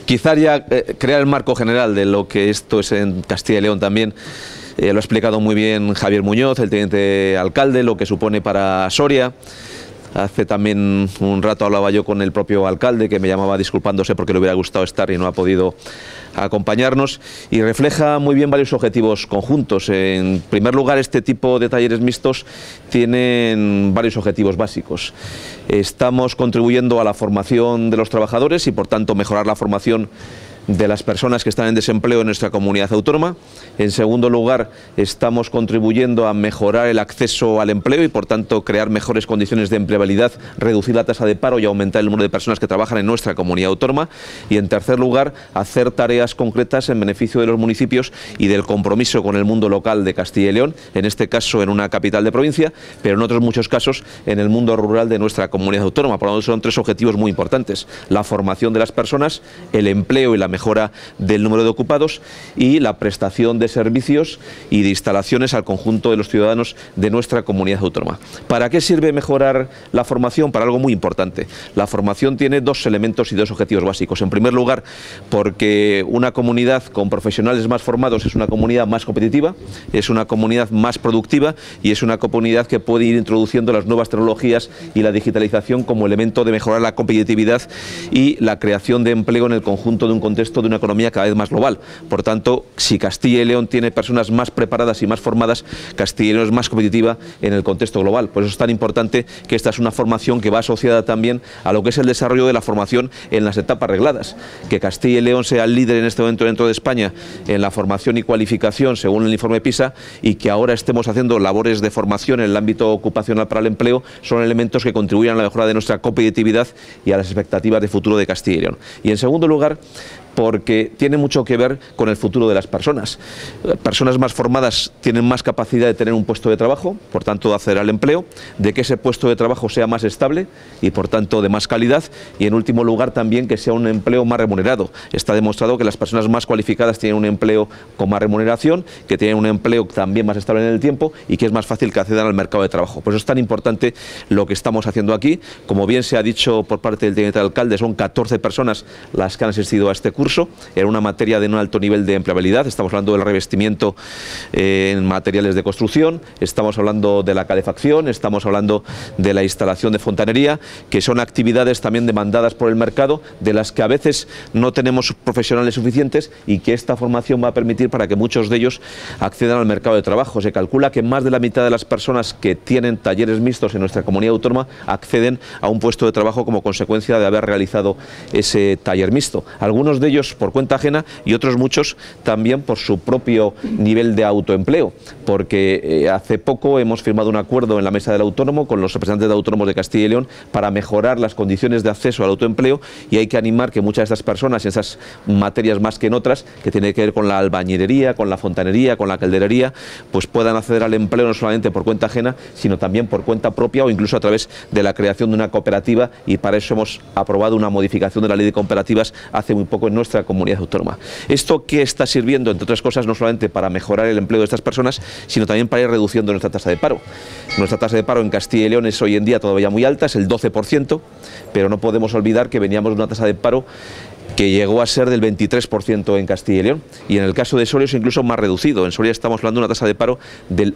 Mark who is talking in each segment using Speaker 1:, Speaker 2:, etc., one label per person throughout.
Speaker 1: Quizás ya crear el marco general de lo que esto es en Castilla y León también. Lo ha explicado muy bien Javier Muñoz, el teniente alcalde, lo que supone para Soria. Hace también un rato hablaba yo con el propio alcalde, que me llamaba disculpándose porque le hubiera gustado estar y no ha podido acompañarnos, y refleja muy bien varios objetivos conjuntos. En primer lugar, este tipo de talleres mixtos tienen varios objetivos básicos. Estamos contribuyendo a la formación de los trabajadores y, por tanto, mejorar la formación de las personas que están en desempleo en nuestra comunidad autónoma. En segundo lugar, estamos contribuyendo a mejorar el acceso al empleo y, por tanto, crear mejores condiciones de empleabilidad, reducir la tasa de paro y aumentar el número de personas que trabajan en nuestra comunidad autónoma. Y, en tercer lugar, hacer tareas concretas en beneficio de los municipios y del compromiso con el mundo local de Castilla y León, en este caso en una capital de provincia, pero en otros muchos casos en el mundo rural de nuestra comunidad autónoma. Por lo tanto, son tres objetivos muy importantes: la formación de las personas, el empleo y la mejora del número de ocupados, y la prestación de servicios y de instalaciones al conjunto de los ciudadanos de nuestra comunidad autónoma. ¿Para qué sirve mejorar la formación? Para algo muy importante. La formación tiene dos elementos y dos objetivos básicos. En primer lugar, porque una comunidad con profesionales más formados es una comunidad más competitiva, es una comunidad más productiva y es una comunidad que puede ir introduciendo las nuevas tecnologías y la digitalización como elemento de mejorar la competitividad y la creación de empleo en el conjunto de un contexto de una economía cada vez más global. Por tanto, si Castilla y León tiene personas más preparadas y más formadas, Castilla y León es más competitiva en el contexto global. Por eso es tan importante que esta es una formación que va asociada también a lo que es el desarrollo de la formación en las etapas regladas. Que Castilla y León sea el líder en este momento dentro de España en la formación y cualificación según el informe PISA, y que ahora estemos haciendo labores de formación en el ámbito ocupacional para el empleo, son elementos que contribuyen a la mejora de nuestra competitividad y a las expectativas de futuro de Castilla y León. Y en segundo lugar, porque tiene mucho que ver con el futuro de las personas. Personas más formadas tienen más capacidad de tener un puesto de trabajo, por tanto de acceder al empleo, de que ese puesto de trabajo sea más estable y, por tanto, de más calidad, y, en último lugar, también que sea un empleo más remunerado. Está demostrado que las personas más cualificadas tienen un empleo con más remuneración, que tienen un empleo también más estable en el tiempo y que es más fácil que accedan al mercado de trabajo. Por eso es tan importante lo que estamos haciendo aquí. Como bien se ha dicho por parte del teniente alcalde, son 14 personas las que han asistido a este curso, en una materia de un alto nivel de empleabilidad. Estamos hablando del revestimiento en materiales de construcción, estamos hablando de la calefacción, estamos hablando de la instalación de fontanería, que son actividades también demandadas por el mercado, de las que a veces no tenemos profesionales suficientes, y que esta formación va a permitir para que muchos de ellos accedan al mercado de trabajo. Se calcula que más de la mitad de las personas que tienen talleres mixtos en nuestra comunidad autónoma acceden a un puesto de trabajo como consecuencia de haber realizado ese taller mixto. Algunos de ellos por cuenta ajena y otros muchos también por su propio nivel de autoempleo, porque hace poco hemos firmado un acuerdo en la Mesa del Autónomo con los representantes de autónomos de Castilla y León para mejorar las condiciones de acceso al autoempleo, y hay que animar que muchas de estas personas, en esas materias más que en otras, que tiene que ver con la albañilería, con la fontanería, con la calderería, pues puedan acceder al empleo no solamente por cuenta ajena, sino también por cuenta propia o incluso a través de la creación de una cooperativa, y para eso hemos aprobado una modificación de la Ley de Cooperativas hace muy poco en nuestra comunidad autónoma. ¿Esto qué está sirviendo? Entre otras cosas, no solamente para mejorar el empleo de estas personas, sino también para ir reduciendo nuestra tasa de paro. Nuestra tasa de paro en Castilla y León es hoy en día todavía muy alta, es el 12%, pero no podemos olvidar que veníamos de una tasa de paro que llegó a ser del 23% en Castilla y León, y en el caso de Soria es incluso más reducido. En Soria estamos hablando de una tasa de paro del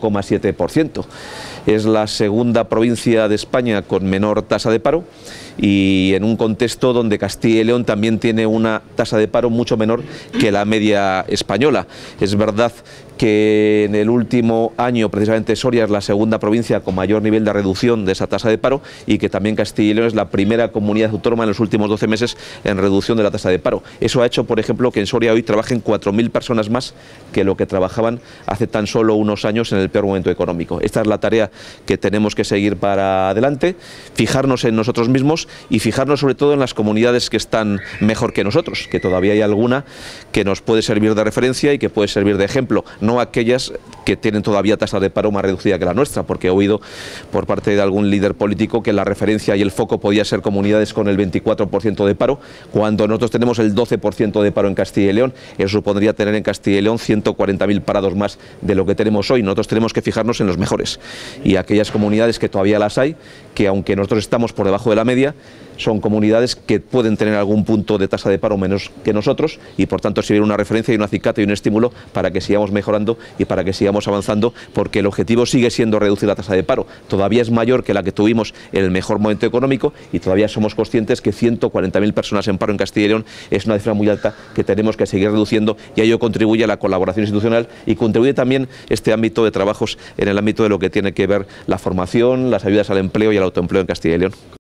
Speaker 1: 8,7%. Es la segunda provincia de España con menor tasa de paro, y en un contexto donde Castilla y León también tiene una tasa de paro mucho menor que la media española. Es verdad que en el último año precisamente Soria es la segunda provincia con mayor nivel de reducción de esa tasa de paro, y que también Castilla y León es la primera comunidad autónoma en los últimos 12 meses en reducción de la tasa de paro. Eso ha hecho, por ejemplo, que en Soria hoy trabajen 4.000 personas más que lo que trabajaban hace tan solo unos años en el peor momento económico. Esta es la tarea que tenemos que seguir para adelante, fijarnos en nosotros mismos y fijarnos sobre todo en las comunidades que están mejor que nosotros, que todavía hay alguna que nos puede servir de referencia y que puede servir de ejemplo, no aquellas que tienen todavía tasa de paro más reducida que la nuestra, porque he oído por parte de algún líder político que la referencia y el foco podía ser comunidades con el 24% de paro, cuando nosotros tenemos el 12% de paro en Castilla y León. Eso supondría tener en Castilla y León 140.000 parados más de lo que tenemos hoy. Nosotros tenemos que fijarnos en los mejores, y aquellas comunidades que todavía las hay, que aunque nosotros estamos por debajo de la media, son comunidades que pueden tener algún punto de tasa de paro menos que nosotros y por tanto sirve una referencia y un acicate y un estímulo para que sigamos mejorando y para que sigamos avanzando, porque el objetivo sigue siendo reducir la tasa de paro. Todavía es mayor que la que tuvimos en el mejor momento económico y todavía somos conscientes que 140.000 personas en paro en Castilla y León es una cifra muy alta que tenemos que seguir reduciendo, y a ello contribuye la colaboración institucional y contribuye también este ámbito de trabajos en el ámbito de lo que tiene que ver la formación, las ayudas al empleo y al autoempleo en Castilla y León.